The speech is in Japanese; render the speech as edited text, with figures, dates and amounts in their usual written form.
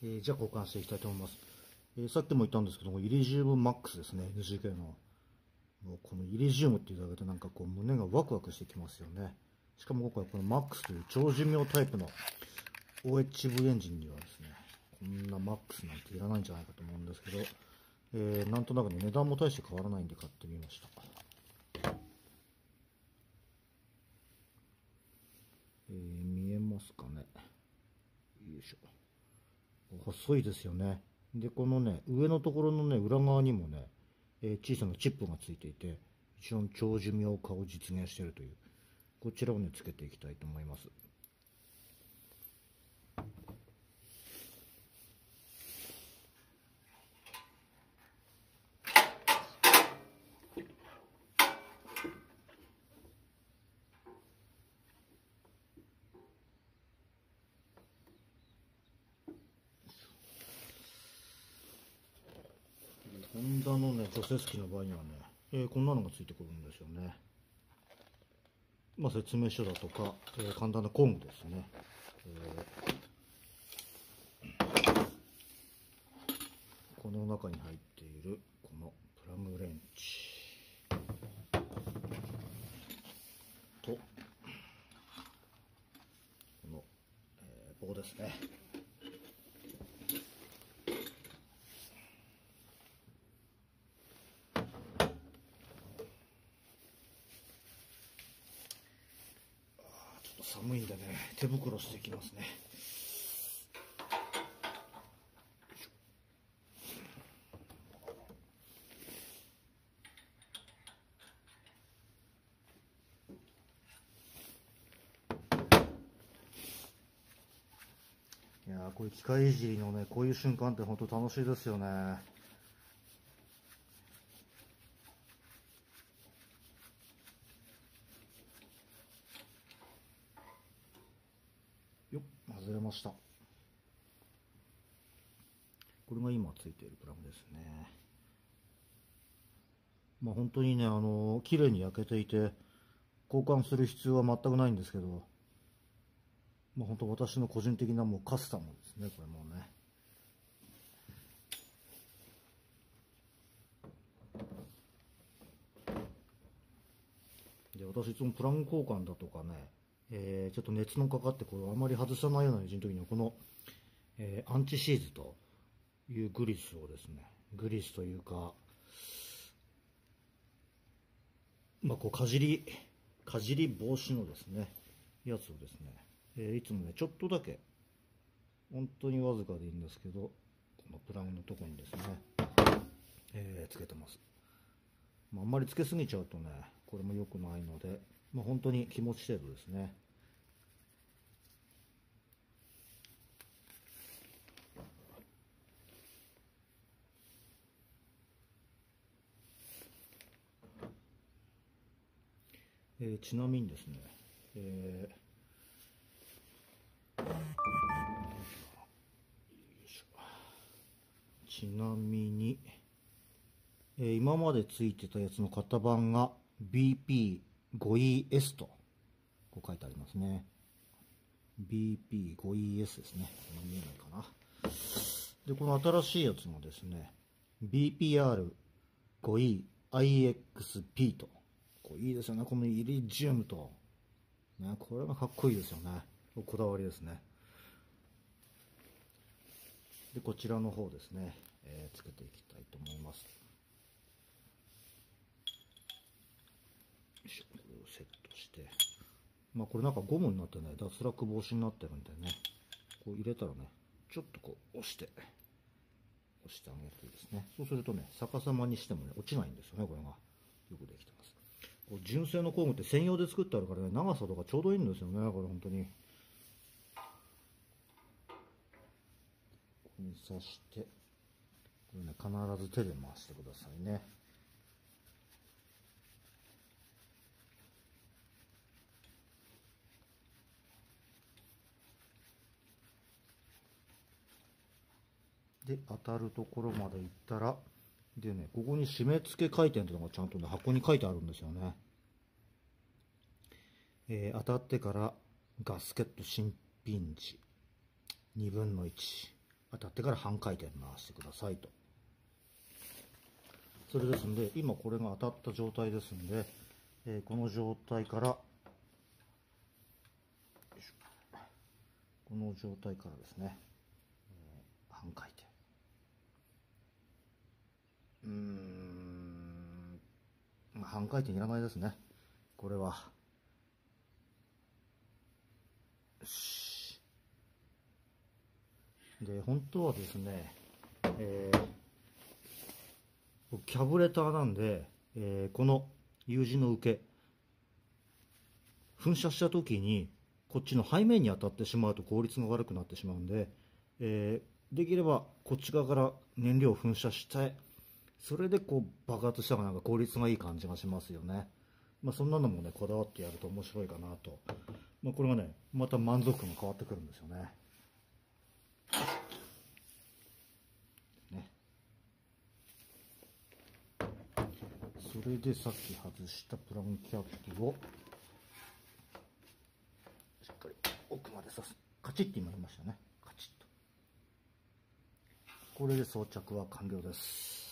じゃあ交換していきたいと思います。さっきも言ったんですけども、イリジウムマックスですね、NGK の。もうこのイリジウムっていうだけでなんかこう胸がワクワクしてきますよね。しかも今回このマックスという超寿命タイプの OHV エンジンにはですね、こんなマックスなんていらないんじゃないかと思うんですけど、なんとなくね、値段も大して変わらないんで買ってみました。見えますかね。よいしょ。細いですよね。で、このね、上のところのね、裏側にもね、小さなチップがついていて、一応長寿命化を実現しているという、こちらをね、つけていきたいと思います。ホンダのね、除雪機の場合にはね、こんなのがついてくるんですよね。まあ、説明書だとか、簡単な工具ですね。この中に入っているこのプラグレンチと、この、棒ですね。寒いんでね、手袋していきますね。いやー、こういう機械いじりのね、こういう瞬間って本当楽しいですよね。よっ、外れました。これが今ついているプラグですね。まあ本当にね、綺麗に焼けていて、交換する必要は全くないんですけど、まあ本当私の個人的なもうカスタムですね、これもね。で、私いつもプラグ交換だとかね、ちょっと熱のかかってこれをあまり外さないようなエンジンの時にはこの、アンチシーズというグリスをですね、グリスというか、まあこうかじり防止のですね、やつをですね、いつもね、ちょっとだけ、本当にわずかでいいんですけど、このプラグのところにですね、つけてます。まあ、あんまりつけすぎちゃうとね、これも良くないので、まあ、本当に気持ち程度ですね。ちなみにですね、ちなみに、今までついてたやつの型番が BP5ES とこう書いてありますね。BP5ES ですね。見えないかな。で、この新しいやつもですね、BPR5EIXP と。こういいですよね。このイリジウムと。ね、これがかっこいいですよね。こだわりですね。で、こちらの方ですね、つけていきたいと思います。これをセットして。まあこれなんかゴムになってね、脱落防止になってるんでね、こう入れたらね、ちょっとこう押してあげるといいですね。そうするとね、逆さまにしてもね、落ちないんですよね、これが。よくできてます。こう純正の工具って専用で作ってあるからね、長さとかちょうどいいんですよね、これ本当に。ここに刺して、これね、必ず手で回してくださいね。で、当たるところまでいったら、でね、ここに締め付け回転というのがちゃんとね、箱に書いてあるんですよね。当たってからガスケット新品時2分の1。 当たってから半回転回してくださいと。それですんで、今これが当たった状態ですんで、この状態から、この状態からですね、半回転。半回転いらないですね。これは。よし。で、本当はですね、キャブレターなんで、この U 字の受け、噴射した時に、こっちの背面に当たってしまうと効率が悪くなってしまうんで、できればこっち側から燃料を噴射して、それでこう爆発した方がなんか効率がいい感じがしますよね。そんなのもね、こだわってやると面白いかなと。これがね、また満足感が変わってくるんですよね。それでさっき外したプランキャップをしっかり奥まで刺す。カチッて今言いましたね。カチッと。これで装着は完了です。